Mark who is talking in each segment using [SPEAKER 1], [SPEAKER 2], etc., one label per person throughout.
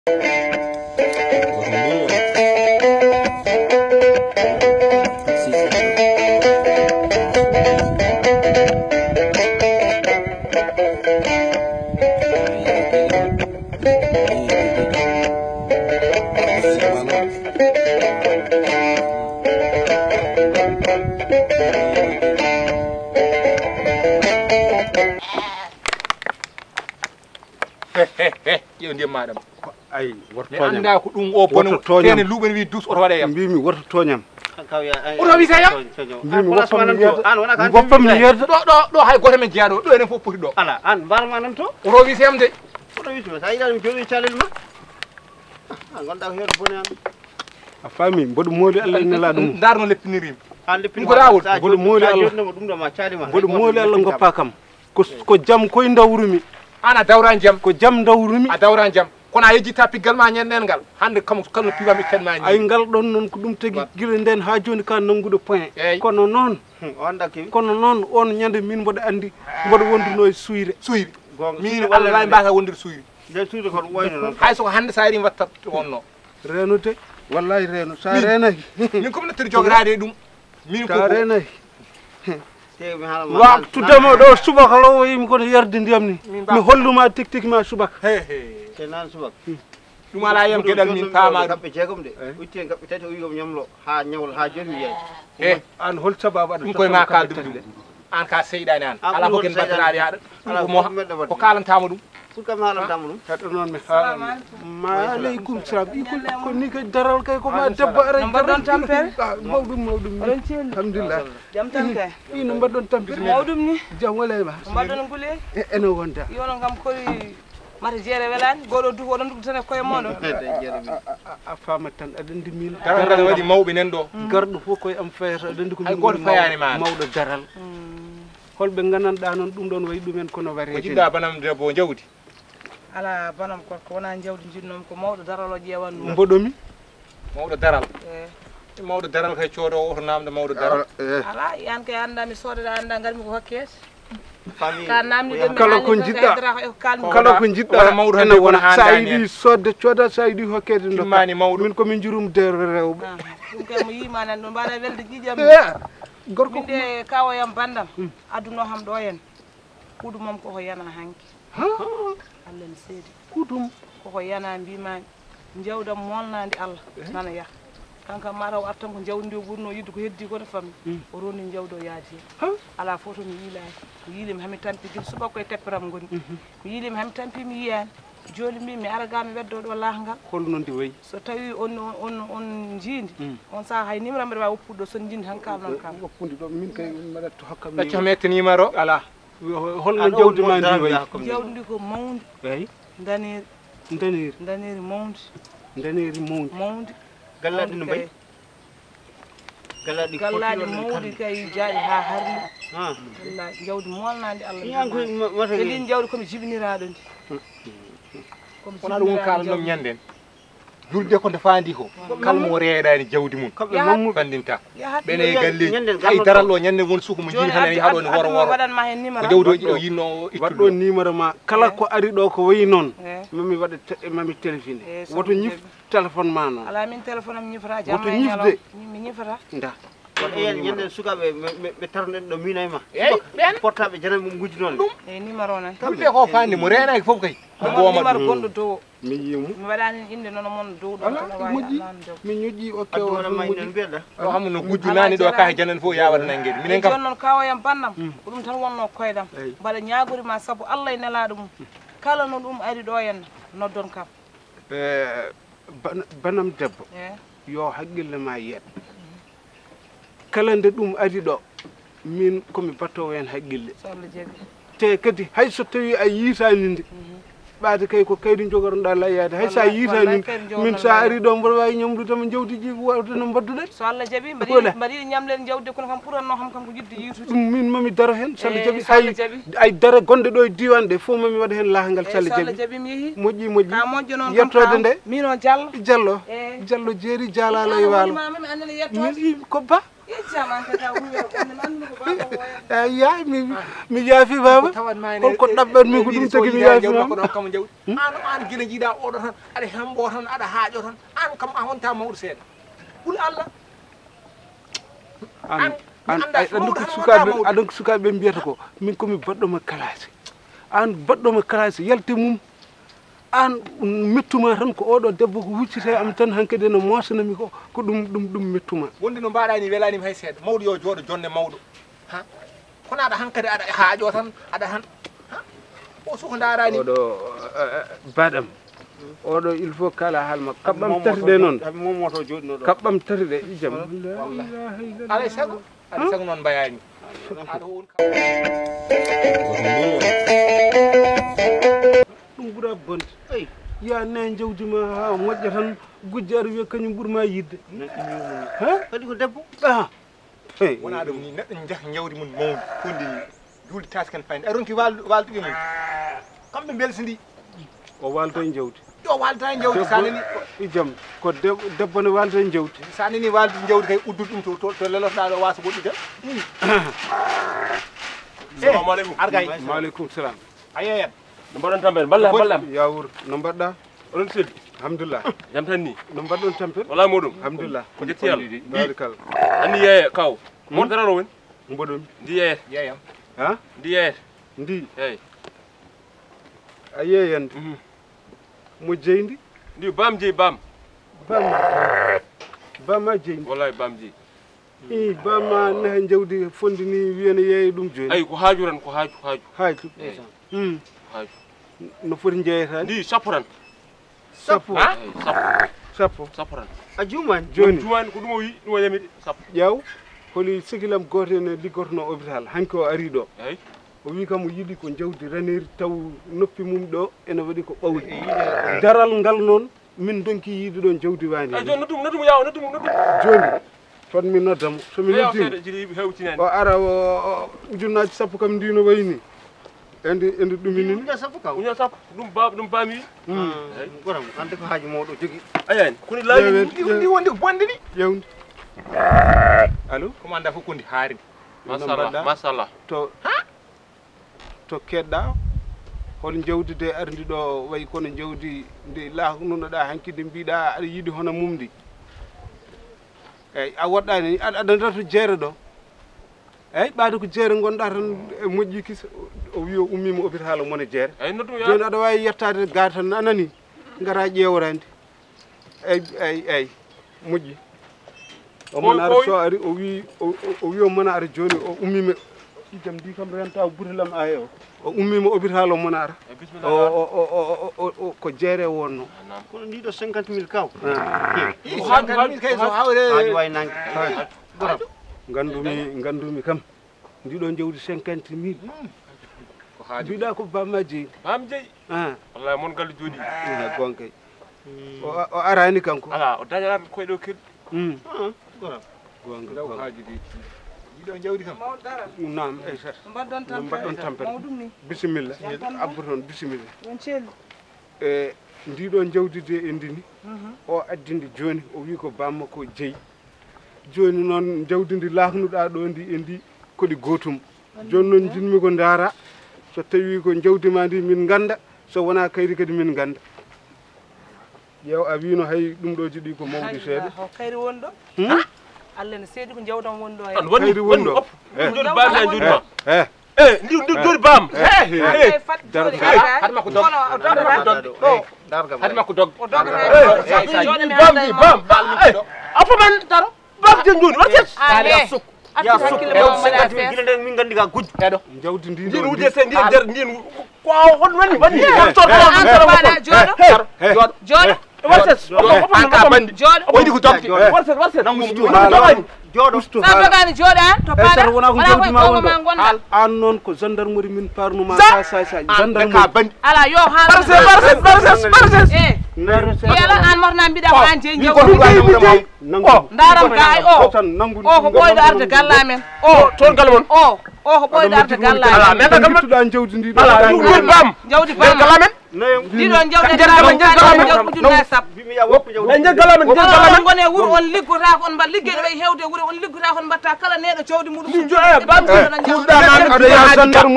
[SPEAKER 1] Yo ndiyam madam
[SPEAKER 2] ay warto
[SPEAKER 1] toñam anda ko dum o bono tene luben wi dus oto wada yam
[SPEAKER 2] mbimi warto toñam
[SPEAKER 1] oto wi sayam
[SPEAKER 2] mbimi woppam ni yerdo
[SPEAKER 1] do hay goto men jiado do enen fof poti do
[SPEAKER 3] ala an barma nan to
[SPEAKER 1] oto wi sayam de
[SPEAKER 3] oto wi so sayida dum jodi chalel ma gonda ko hedo boni am
[SPEAKER 2] a fami bodo moli Allah inna dum
[SPEAKER 1] darno leppinirim
[SPEAKER 3] an leppini
[SPEAKER 1] ko rawol
[SPEAKER 2] bodo moli Allah
[SPEAKER 3] dum do ma chali ma
[SPEAKER 2] bodo moli Allah ngoppa kam ko jam koy ndawrumi
[SPEAKER 1] ana dawran jam
[SPEAKER 2] ko jam ndawrumi
[SPEAKER 1] a dawran jam kono a yejita piggal ma ñen ngal hande kam kala piwa mi ken ma
[SPEAKER 2] ay ngal don non ko dum tagi gile den ha joni ka nangudo point kono non
[SPEAKER 3] on dakki
[SPEAKER 2] kono non on nyande min bodo andi bodo wonduno e suyre
[SPEAKER 1] min Allah way mbaka wondir suyri
[SPEAKER 3] de suyre ko wayno non
[SPEAKER 1] hay so hande sa ri watta wonno
[SPEAKER 2] renote wallahi reno sa renaki
[SPEAKER 1] min ko netti jograde dum min ko
[SPEAKER 2] renaki
[SPEAKER 3] wa
[SPEAKER 2] tudamo do subaka lo yimi ko yarde ndiyam ni mi holluma tik ma subaka
[SPEAKER 3] te nan subaka
[SPEAKER 1] dum ala yam gedal min tama
[SPEAKER 3] gabbe jegom de utti gabbe tati o yom ñamlo ha ñawol ha joni
[SPEAKER 2] yeey an hol sababu
[SPEAKER 1] dum koy ma kal dum an ka seydani an ala ko ken battanaade haada ko kalantama dum
[SPEAKER 3] pour kam halantama dum
[SPEAKER 2] tado non mi ma alaykum salam ko ni ko daral kay ko ma debbo ara
[SPEAKER 4] mbadon tampere
[SPEAKER 2] mawdum alhamdulillah
[SPEAKER 4] jam tan kay
[SPEAKER 2] ino mbadon tampere
[SPEAKER 4] mawdum ni
[SPEAKER 2] jam wala ma
[SPEAKER 4] mbadon gule
[SPEAKER 2] eno wonda
[SPEAKER 4] yono ngam koy mata jere welani godo du odon dug tan koy modo
[SPEAKER 2] a fama tan adandi min
[SPEAKER 1] daral wadi mawbe nen do
[SPEAKER 2] gardo fo koy am fayata adandi ko
[SPEAKER 1] ay goto fayani ma
[SPEAKER 2] mawdo daral holbe gananda non dum don way dumen kono wari
[SPEAKER 1] ko jidda banam debbo jawdi
[SPEAKER 4] ala banam ko wona jawdi jinnom ko mawdo daralo jewan
[SPEAKER 2] mbodomi
[SPEAKER 1] mawdo daral mawdo daral kay ciodo oto namde mawdo daral
[SPEAKER 4] ala yan kay anda mi sodada anda ngarmi ko hokkes
[SPEAKER 3] fami
[SPEAKER 4] ka namni dem
[SPEAKER 2] kala ko jidda
[SPEAKER 1] mawdo hande wona
[SPEAKER 2] sayidi sodde cioda sayidi hokkede ndo
[SPEAKER 1] mani mawdo
[SPEAKER 2] min ko min jurum der rewbe
[SPEAKER 4] dum kay mo yima nan no bada welde jijam
[SPEAKER 2] gorko
[SPEAKER 4] de kawo yam bandam aduno ham do yen kudu mom ko yana hanki Allah ne seedi
[SPEAKER 2] kudum
[SPEAKER 4] ko yana bima jawdam molnandi Allah nana ya kanka maraw artan ko jawndi burno yiddu ko heddi ko fami o roni jawdo yaadi ala foto mi yilim hami tampi gil suba koy tepperam ngoni ko yilim hami tampi mi yiyan joli mi aragami weddo do lahangal
[SPEAKER 2] hol non di way
[SPEAKER 4] so tawi on jindi on sa hay nimra mbe wa woppudo son jindi hankal non kam
[SPEAKER 2] woppude do min kay mada to hokkam
[SPEAKER 1] ni acca metti numéro ala
[SPEAKER 2] hol no jawdi ma ndi way
[SPEAKER 4] jawdi ko mawndi
[SPEAKER 2] ay
[SPEAKER 4] danir mawndi
[SPEAKER 3] galladi no bay
[SPEAKER 4] galladi mawdi kay jaadi ha harli wallahi jawdi molnandi Allah
[SPEAKER 3] yanko mata
[SPEAKER 4] lin jawdi komi jibiniraado ndi
[SPEAKER 1] wona dum kala nom nyanden julde ko defandi ko kalmo reedani jawdi mun
[SPEAKER 2] kambe
[SPEAKER 1] fandinta bene galle ay darallo nyande won suko mo jini hanen haado ni woro
[SPEAKER 4] wadan ma hen numéro
[SPEAKER 1] jawdoji do yinno
[SPEAKER 2] waddo numéro ma kala ko ari do ko wayi non mami wada mami téléphone woto ñif téléphone ma non
[SPEAKER 4] ala min téléphone am ñifra jam
[SPEAKER 2] woto ñifde
[SPEAKER 4] mi ñifra
[SPEAKER 2] nda
[SPEAKER 3] kon en ñande sukabe be tarnen do minayma
[SPEAKER 1] ben
[SPEAKER 3] portable janam mum gujji non
[SPEAKER 4] numéro nan
[SPEAKER 1] kambe ko fandi mo reena fof kay
[SPEAKER 4] numéro gondo do
[SPEAKER 2] mi yimu
[SPEAKER 4] mi wadani inde non mon do do
[SPEAKER 2] mi ñoji o
[SPEAKER 3] kew ma inen bedda
[SPEAKER 1] o hamno gujju nani do ka janan fo yawata nangede minen kam
[SPEAKER 4] non kawo yam bannam dum tan wonno koydam bala ñaagori ma sabu Allah nelado mum kala no dum ari do yen noddon kam
[SPEAKER 2] banam debbo yo haggille ma yet kala nde dum ari do min komi batto en haggille te kadi hay so tawi a yitani nde baade kay ko kaydi jogoronda layade hay sa yitani min sa ari do mbo way ñamdu tam jawdi ji wawde no baddude
[SPEAKER 4] so Allah jabi mbadi ñamlen jawde kono kam puranno ham kam ko jiddi yitude
[SPEAKER 2] min mami daro hen salla jabi ay dara gonde do diwan de fo mami wada hen lahangal salla jabi
[SPEAKER 4] mi yehi
[SPEAKER 2] moƴƴi
[SPEAKER 4] ka moƴƴo non
[SPEAKER 2] yettode nde
[SPEAKER 4] mino jallo
[SPEAKER 2] jallo jeeri jalalo e walo
[SPEAKER 4] mi andal yettode
[SPEAKER 2] mi ko ba yaay mi yaafi baba ko dabbat mi ko dum tagi mi yaafi
[SPEAKER 1] ko kam jaw an gina jiida o do tan ada hambo tan ada haajo tan an kam a wonta mawdu seeda bul Allah
[SPEAKER 2] an adon ko sukaɓe mbiyata ko min komi baɗɗoma classe an baɗɗoma classe yalte mum an mettuma tan ko oɗo debbo ko huccite am tan hankkadi no mosanami ko ɗum mettuma
[SPEAKER 1] wondi no mbaɗani welanima hay seeɗa mawɗo yo jooɗo jonde mawɗo ha kono aɗa hankkadi aɗa haajo tan aɗa han o soko darani
[SPEAKER 2] oɗo baɗam oɗo il faut kala haalma kaɓɓam tati ɗe noon
[SPEAKER 3] momoto joɗino ɗo
[SPEAKER 2] kaɓɓam tati ɗe jam
[SPEAKER 1] alay sago noon mbayani
[SPEAKER 2] ɗum ɓuura bonde ya ne jawdi ma ha moƴƴa tan gujjaar wiya kañum ɓuurma yidde
[SPEAKER 3] kadi ko debbo
[SPEAKER 1] wona ɗum ni neɗɗo jaha jawdi mum mawdi hunde ni julde tasken fayde a ronki walduɓe mum kamɓe belsidi
[SPEAKER 2] o walta e jawdi
[SPEAKER 1] o walta e jawdi sanani
[SPEAKER 2] jam ko debbo ne walta e jawdi
[SPEAKER 1] sanani walde jawdi kay uddude ɗum to lelotoɗa ɗo wasa goɗɗude
[SPEAKER 3] assalamu aleykum
[SPEAKER 1] argay
[SPEAKER 2] maaleykum salam
[SPEAKER 1] a yeeyat
[SPEAKER 3] no mbaɗon tampere ballam
[SPEAKER 2] yawur no mbaɗɗa
[SPEAKER 3] oɗon selli
[SPEAKER 2] alhamdulillah
[SPEAKER 3] jam tan ni
[SPEAKER 2] no mbaɗɗon tampere
[SPEAKER 3] wala moɗum
[SPEAKER 2] alhamdulillah
[SPEAKER 3] ko jetti yalla
[SPEAKER 2] barikal
[SPEAKER 3] anni yeeye kaw montarano woni
[SPEAKER 2] mboɗon
[SPEAKER 3] ndi yeeyete
[SPEAKER 1] yeeyam
[SPEAKER 2] ha
[SPEAKER 3] ndi yeeyete
[SPEAKER 2] ndi
[SPEAKER 3] eyyi
[SPEAKER 2] a yeeyande mo jeyndi
[SPEAKER 3] ndi bam jeeyi bam
[SPEAKER 2] bama jeyndi
[SPEAKER 3] wallahi bam jeeyi
[SPEAKER 2] i bama naha jawdi fondi ni wiyene yeeye ɗum joni
[SPEAKER 3] ayi ko haaju tan ko haaju
[SPEAKER 2] haaju
[SPEAKER 3] haaju
[SPEAKER 2] no foti jeeyatani
[SPEAKER 3] ndi sappo tan
[SPEAKER 2] sappo sappo
[SPEAKER 3] tan
[SPEAKER 2] a jumani joni
[SPEAKER 3] jumani ko ɗum o wi ɗum o yamiri sappo
[SPEAKER 2] ƴeew holi sigilam goto ene liggotono hôpital hanki o ari ɗo
[SPEAKER 3] eyi
[SPEAKER 2] o wi kam o yiɗi ko jawdi raneri taw noppi mum ɗo ene waɗi ko ɓawli daral ngal noon min donki yiide ɗon jawdi wani
[SPEAKER 3] eyi joni noddum yaw noddum
[SPEAKER 2] joni fat mi noddamo somi noddimo
[SPEAKER 3] jiɗi hewtinani
[SPEAKER 2] o ara o ujunnaji sappo kam ndino wayni ende ɗumini
[SPEAKER 3] uña sappo kaw uña sappo ɗum baami wi goram ande ko haaji mawɗo jogui ayani kono laawi
[SPEAKER 1] ndi wondi ko bonde ni
[SPEAKER 2] ƴewdi allo
[SPEAKER 1] komo anda fof kondi haari
[SPEAKER 3] machallah
[SPEAKER 2] to keɗɗa hol jawdi de ardi ɗo wayi kono jawdi ndi laahnunoɗa hankkide mbiɗa aɗa yiiɗi hono mumdi eyyi a woɗɗani aɗa darto jeere ɗo eyyi ɓaade ko jeere gonɗa tan e moƴƴi kisa o wi o ummima hôpital mone jeere joni aɗa wawi yettade ga tan anani gara ƴewrande eyyi moƴƴi o mona ara so ari o wi o mona ara joni o ummima jam ndi kam renta butalam aye o ummima hôpital o mona ara ko jeere wonno
[SPEAKER 3] kono ndi ɗo 50 000 kaw
[SPEAKER 1] 50 000 kay so hawre
[SPEAKER 3] haaji way nangue
[SPEAKER 2] gandumi kam ndi ɗo jawdi 50 000
[SPEAKER 1] ko haaji
[SPEAKER 2] mbiɗa ko bamma jeeyi
[SPEAKER 3] wallahi mon galle jooɗi
[SPEAKER 2] gonkay o arani kanko
[SPEAKER 3] ala o dañata koye ɗo kelɗi
[SPEAKER 1] gonga haaji di ɗiɗo jawdi kam
[SPEAKER 2] nam mbaɗɗon tampere bisimilla abbo toon bisimilla e ndiɗo jawdi de e ndini o addinde joni o wi ko bamma ko jeeyi joni noon jawdi ndi laahnuɗa ɗo ndi e ndi koɗi gotum joni noon jinmi ko daara so tawi ko jawdi ma ndi min ganda so wona kayri kadi min ganda ƴeew a wino hay ɗum ɗo jiɗi ko mawɗi seeɗa
[SPEAKER 4] kayri wonɗo Allah ne seedi ko jawdam wonɗo
[SPEAKER 2] kayri wonɗo
[SPEAKER 3] joni bam tan joni ma ndi joni bam
[SPEAKER 1] hatma ko dog hatma ko dog
[SPEAKER 3] bam afaman daro bam jen joni watet ya sukk e 50 000 guila nden min gandi ka gujjo
[SPEAKER 1] eɗo
[SPEAKER 2] jawdi ndi
[SPEAKER 3] ndin wuje se ndin nder ndin ko hon wani bandi
[SPEAKER 4] joɗo
[SPEAKER 3] watet
[SPEAKER 1] anka bandi
[SPEAKER 4] joɗo
[SPEAKER 1] waydi ko dogde
[SPEAKER 3] warset
[SPEAKER 2] joɗo
[SPEAKER 4] sabagani joɗa to
[SPEAKER 2] paɗa wona ko jawdi ma wonɗo an noon ko gendarmerie min parnuma sa gendarmerie
[SPEAKER 1] bandi
[SPEAKER 4] ala yo barses yala an morna mbiɗa ko an jeeyi jawdi ndaram gay o ko ɓoyɗo arde galla men
[SPEAKER 3] toon galla mon
[SPEAKER 4] o ko ɓoyɗo arde galla men
[SPEAKER 2] men ka jawdi ndi
[SPEAKER 3] ala jawdi bam
[SPEAKER 4] jawdi bam
[SPEAKER 3] galla men
[SPEAKER 4] ɗiɗon jawɗe ujunnaje sappo gone wuuro on liggota ko on mba liggueɗe ɓay hewde wuuro on liggota kon mbatta kala neɗo cewdi muɗum
[SPEAKER 2] aɗa ya gendarme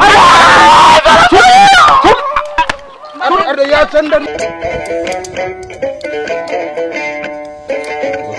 [SPEAKER 2] aɗa ya gendarme